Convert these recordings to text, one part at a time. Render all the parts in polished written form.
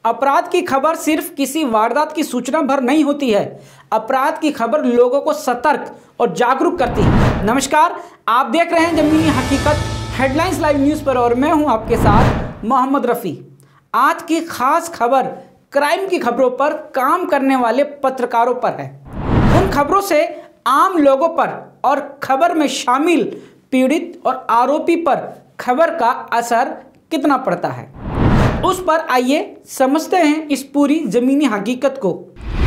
अपराध की खबर सिर्फ किसी वारदात की सूचना भर नहीं होती है। अपराध की खबर लोगों को सतर्क और जागरूक करती है। नमस्कार, आप देख रहे हैं ज़मीनी हकीकत हेडलाइंस लाइव न्यूज़ पर और मैं हूं आपके साथ मोहम्मद रफ़ी। आज की खास खबर क्राइम की खबरों पर काम करने वाले पत्रकारों पर है। उन खबरों से आम लोगों पर और खबर में शामिल पीड़ित और आरोपी पर खबर का असर कितना पड़ता है, उस पर आइए समझते हैं इस पूरी ज़मीनी हकीकत को।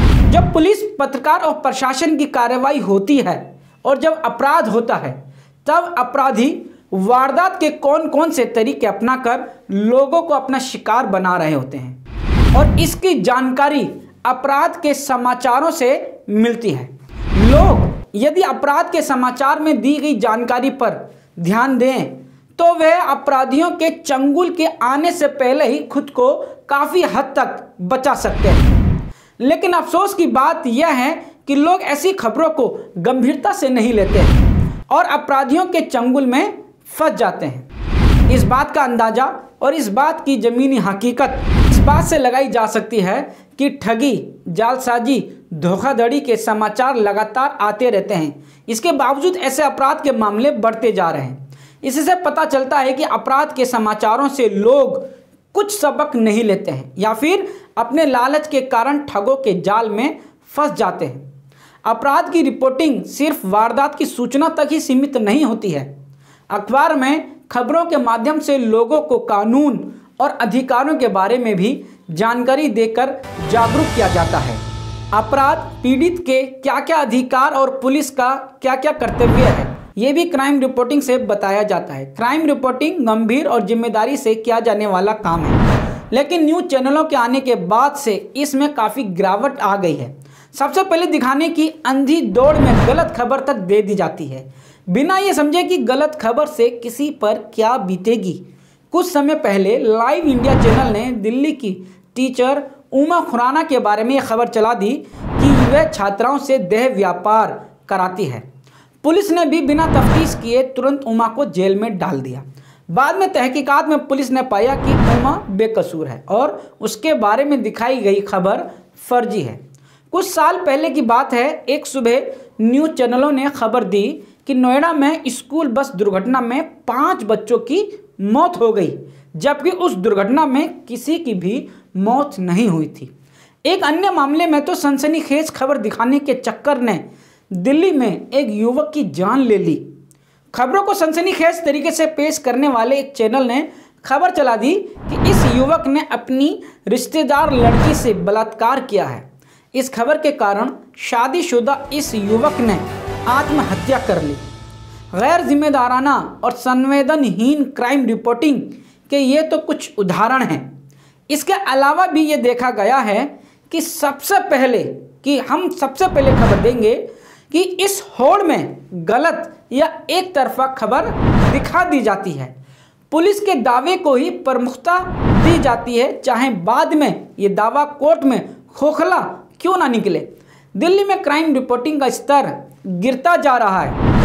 जब पुलिस, पत्रकार और प्रशासन की कार्रवाई होती है और जब अपराध होता है, तब अपराधी वारदात के कौन कौन से तरीके अपनाकर लोगों को अपना शिकार बना रहे होते हैं और इसकी जानकारी अपराध के समाचारों से मिलती है। लोग यदि अपराध के समाचार में दी गई जानकारी पर ध्यान दें तो वह अपराधियों के चंगुल के आने से पहले ही खुद को काफ़ी हद तक बचा सकते हैं। लेकिन अफसोस की बात यह है कि लोग ऐसी खबरों को गंभीरता से नहीं लेते हैं और अपराधियों के चंगुल में फंस जाते हैं। इस बात का अंदाज़ा और इस बात की ज़मीनी हकीकत इस बात से लगाई जा सकती है कि ठगी, जालसाजी, धोखाधड़ी के समाचार लगातार आते रहते हैं। इसके बावजूद ऐसे अपराध के मामले बढ़ते जा रहे हैं। इससे पता चलता है कि अपराध के समाचारों से लोग कुछ सबक नहीं लेते हैं या फिर अपने लालच के कारण ठगों के जाल में फंस जाते हैं। अपराध की रिपोर्टिंग सिर्फ वारदात की सूचना तक ही सीमित नहीं होती है। अखबार में खबरों के माध्यम से लोगों को कानून और अधिकारों के बारे में भी जानकारी देकर जागरूक किया जाता है। अपराध पीड़ित के क्या क्या अधिकार और पुलिस का क्या क्या कर्तव्य है, ये भी क्राइम रिपोर्टिंग से बताया जाता है। क्राइम रिपोर्टिंग गंभीर और जिम्मेदारी से किया जाने वाला काम है, लेकिन न्यूज़ चैनलों के आने के बाद से इसमें काफ़ी गिरावट आ गई है। सबसे पहले दिखाने की अंधी दौड़ में गलत खबर तक दे दी जाती है, बिना ये समझे कि गलत खबर से किसी पर क्या बीतेगी। कुछ समय पहले लाइव इंडिया चैनल ने दिल्ली की टीचर उमा खुराना के बारे में खबर चला दी कि वह छात्राओं से देह व्यापार कराती है। पुलिस ने भी बिना तफ्तीश किए तुरंत उमा को जेल में डाल दिया। बाद में तहकीकात में पुलिस ने पाया कि उमा बेकसूर है और उसके बारे में दिखाई गई खबर फर्जी है। कुछ साल पहले की बात है, एक सुबह न्यूज़ चैनलों ने खबर दी कि नोएडा में स्कूल बस दुर्घटना में 5 बच्चों की मौत हो गई, जबकि उस दुर्घटना में किसी की भी मौत नहीं हुई थी। एक अन्य मामले में तो सनसनीखेज खबर दिखाने के चक्कर ने दिल्ली में एक युवक की जान ले ली। खबरों को सनसनीखेज तरीके से पेश करने वाले एक चैनल ने खबर चला दी कि इस युवक ने अपनी रिश्तेदार लड़की से बलात्कार किया है। इस खबर के कारण शादीशुदा इस युवक ने आत्महत्या कर ली। गैर जिम्मेदाराना और संवेदनहीन क्राइम रिपोर्टिंग के ये तो कुछ उदाहरण हैं। इसके अलावा भी ये देखा गया है कि हम सबसे पहले खबर देंगे कि इस होड़ में गलत या एक तरफा खबर दिखा दी जाती है। पुलिस के दावे को ही प्रमुखता दी जाती है, चाहे बाद में ये दावा कोर्ट में खोखला क्यों ना निकले। दिल्ली में क्राइम रिपोर्टिंग का स्तर गिरता जा रहा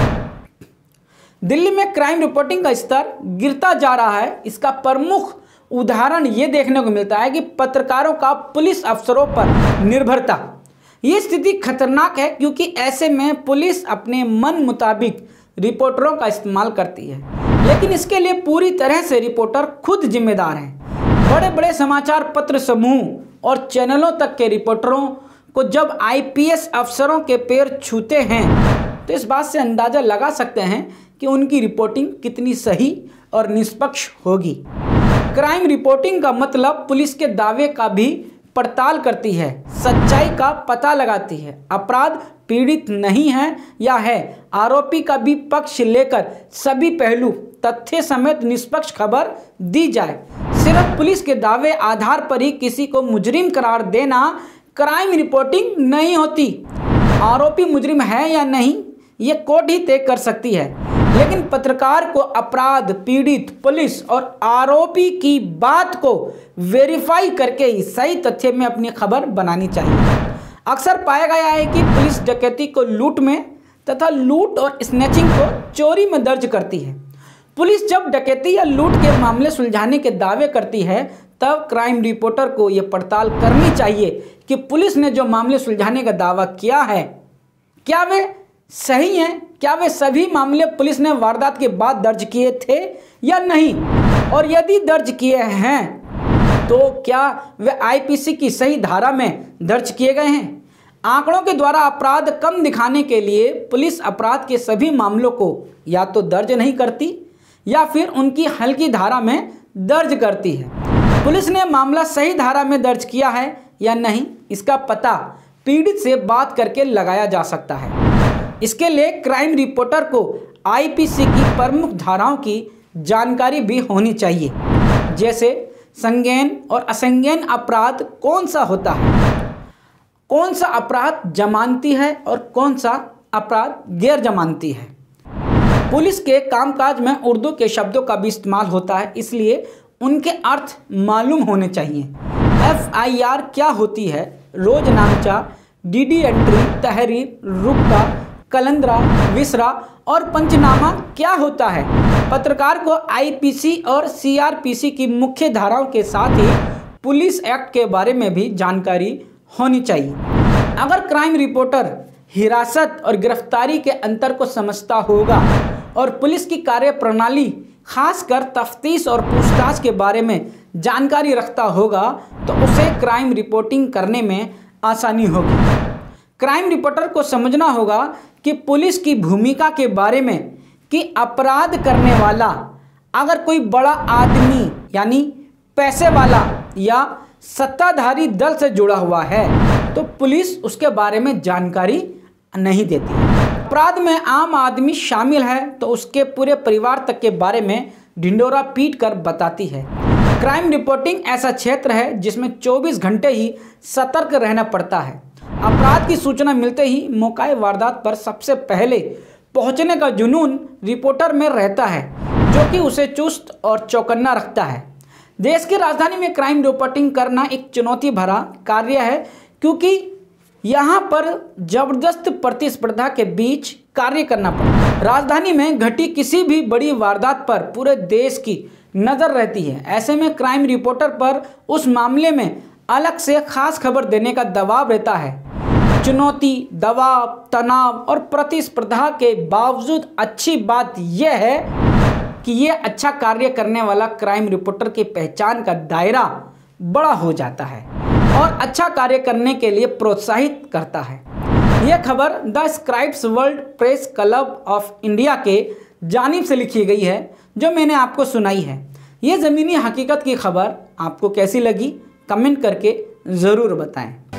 है। इसका प्रमुख उदाहरण ये देखने को मिलता है कि पत्रकारों का पुलिस अफसरों पर निर्भरता। ये स्थिति खतरनाक है क्योंकि ऐसे में पुलिस अपने मन मुताबिक रिपोर्टरों का इस्तेमाल करती है, लेकिन इसके लिए पूरी तरह से रिपोर्टर खुद जिम्मेदार हैं। बड़े बड़े समाचार पत्र समूह और चैनलों तक के रिपोर्टरों को जब आईपीएस अफसरों के पैर छूते हैं तो इस बात से अंदाज़ा लगा सकते हैं कि उनकी रिपोर्टिंग कितनी सही और निष्पक्ष होगी। क्राइम रिपोर्टिंग का मतलब पुलिस के दावे का भी पड़ताल करती है, सच्चाई का पता लगाती है। अपराध पीड़ित नहीं है या है, आरोपी का भी पक्ष लेकर सभी पहलू तथ्य समेत निष्पक्ष खबर दी जाए। सिर्फ पुलिस के दावे आधार पर ही किसी को मुजरिम करार देना क्राइम रिपोर्टिंग नहीं होती। आरोपी मुजरिम है या नहीं ये कोर्ट ही तय कर सकती है, लेकिन पत्रकार को अपराध पीड़ित, पुलिस और आरोपी की बात को वेरीफाई करके ही सही तथ्य में अपनी खबर बनानी चाहिए। अक्सर पाया गया है कि पुलिस डकैती को लूट में तथा लूट और स्नैचिंग को चोरी में दर्ज करती है। पुलिस जब डकैती या लूट के मामले सुलझाने के दावे करती है तब क्राइम रिपोर्टर को यह पड़ताल करनी चाहिए कि पुलिस ने जो मामले सुलझाने का दावा किया है क्या वे सही हैं, क्या वे सभी मामले पुलिस ने वारदात के बाद दर्ज किए थे या नहीं, और यदि दर्ज किए हैं तो क्या वे आईपीसी की सही धारा में दर्ज किए गए हैं। आंकड़ों के द्वारा अपराध कम दिखाने के लिए पुलिस अपराध के सभी मामलों को या तो दर्ज नहीं करती या फिर उनकी हल्की धारा में दर्ज करती है। पुलिस ने मामला सही धारा में दर्ज किया है या नहीं, इसका पता पीड़ित से बात करके लगाया जा सकता है। इसके लिए क्राइम रिपोर्टर को आईपीसी की प्रमुख धाराओं की जानकारी भी होनी चाहिए, जैसे संज्ञेय और असंज्ञेय अपराध कौन सा होता है, कौन सा अपराध जमानती है और कौन सा अपराध गैर जमानती है। पुलिस के कामकाज में उर्दू के शब्दों का भी इस्तेमाल होता है, इसलिए उनके अर्थ मालूम होने चाहिए। FIR क्या होती है, रोजनामचा, DD एंट्री, तहरीर, रुक्का, कलंदरा, विसरा और पंचनामा क्या होता है। पत्रकार को आईपीसी और CRPC की मुख्य धाराओं के साथ ही पुलिस एक्ट के बारे में भी जानकारी होनी चाहिए। अगर क्राइम रिपोर्टर हिरासत और गिरफ्तारी के अंतर को समझता होगा और पुलिस की कार्य प्रणाली खासकर तफ्तीश और पूछताछ के बारे में जानकारी रखता होगा तो उसे क्राइम रिपोर्टिंग करने में आसानी होगी। क्राइम रिपोर्टर को समझना होगा कि पुलिस की भूमिका के बारे में कि अपराध करने वाला अगर कोई बड़ा आदमी यानी पैसे वाला या सत्ताधारी दल से जुड़ा हुआ है तो पुलिस उसके बारे में जानकारी नहीं देती। अपराध में आम आदमी शामिल है तो उसके पूरे परिवार तक के बारे में ढिंडोरा पीट कर बताती है। क्राइम रिपोर्टिंग ऐसा क्षेत्र है जिसमें 24 घंटे ही सतर्क रहना पड़ता है। अपराध की सूचना मिलते ही मौके वारदात पर सबसे पहले पहुंचने का जुनून रिपोर्टर में रहता है, जो कि उसे चुस्त और चौकन्ना रखता है। देश की राजधानी में क्राइम रिपोर्टिंग करना एक चुनौती भरा कार्य है, क्योंकि यहाँ पर जबरदस्त प्रतिस्पर्धा के बीच कार्य करना पड़ता है। राजधानी में घटी किसी भी बड़ी वारदात पर पूरे देश की नज़र रहती है। ऐसे में क्राइम रिपोर्टर पर उस मामले में अलग से खास खबर देने का दबाव रहता है। चुनौती, दबाव, तनाव और प्रतिस्पर्धा के बावजूद अच्छी बात यह है कि ये अच्छा कार्य करने वाला क्राइम रिपोर्टर की पहचान का दायरा बड़ा हो जाता है और अच्छा कार्य करने के लिए प्रोत्साहित करता है। यह खबर the scribes world press club of India के जानिब से लिखी गई है, जो मैंने आपको सुनाई है। ये ज़मीनी हकीकत की खबर आपको कैसी लगी, कमेंट करके ज़रूर बताएं।